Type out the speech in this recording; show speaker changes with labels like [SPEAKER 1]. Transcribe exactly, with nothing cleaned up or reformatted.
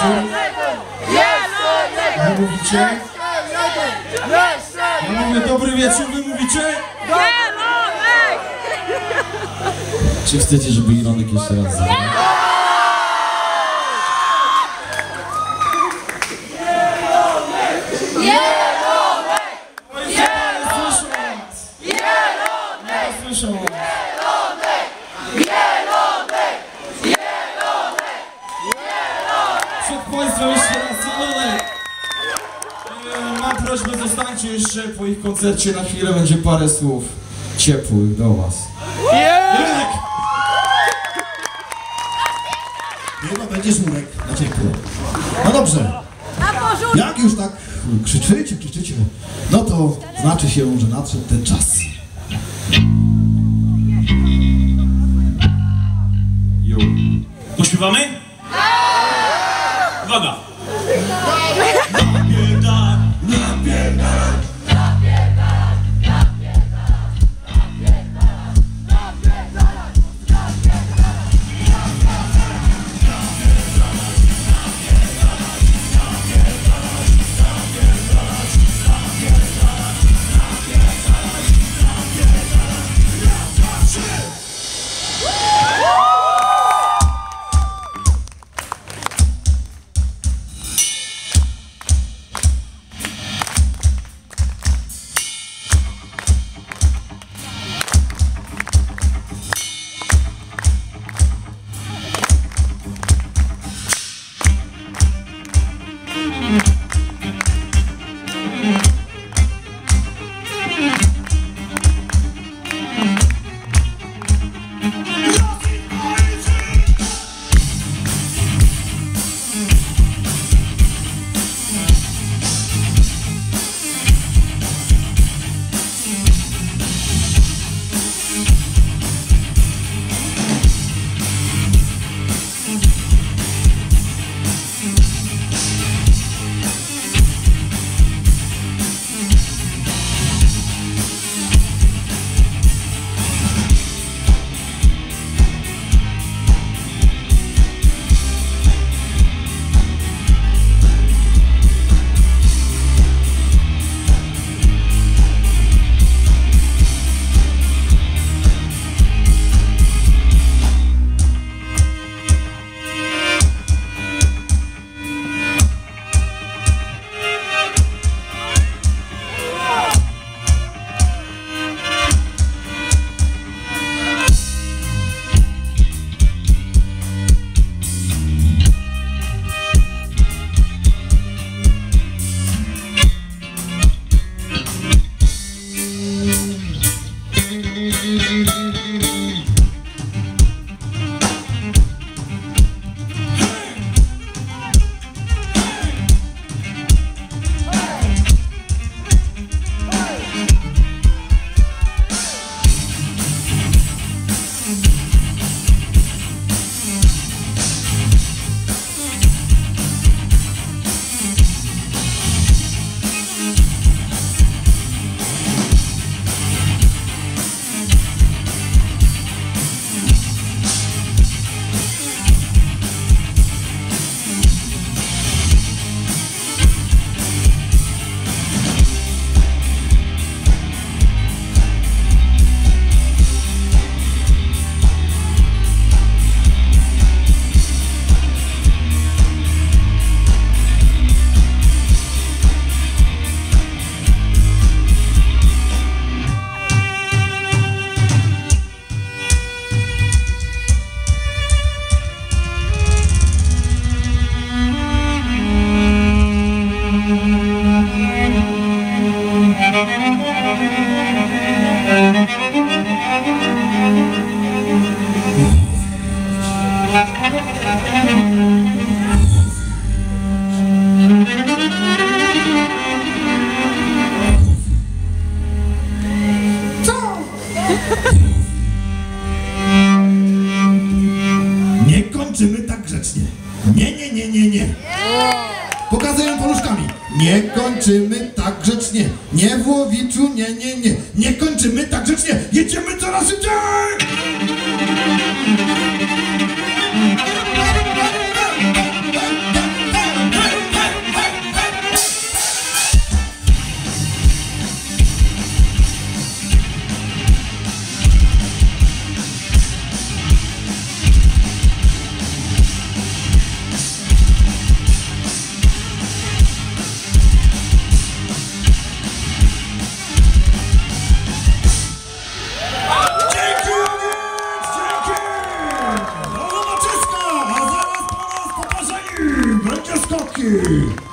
[SPEAKER 1] Wy mówicie? Ja mówię dobry wieczór, wy mówicie?
[SPEAKER 2] Jelonek!
[SPEAKER 1] Czy chcecie, żeby Ilonek jeszcze raz zagrał? Zielonek! Zielonek! Zielonek! Przed Państwem jeszcze raz Zielonek! Mam prośbę, zostańcie jeszcze po ich koncercie na chwilę, będzie parę słów ciepłych do Was. Jelonek!
[SPEAKER 3] Chyba będzie żurek na ciepło. No dobrze. Jak już tak krzyczycie, krzyczycie, no to znaczy się, że nadszedł ten czas.
[SPEAKER 1] Jo.
[SPEAKER 4] Pośpiewamy? Uwaga!
[SPEAKER 3] Nie kończymy tak grzecznie. Nie, nie, nie, nie, nie. Pokazuję paluszkami. Nie kończymy tak grzecznie. Nie, Włowiczu, nie, nie, nie. Nie kończymy tak grzecznie. Jedziemy coraz szybciej! Oklaski!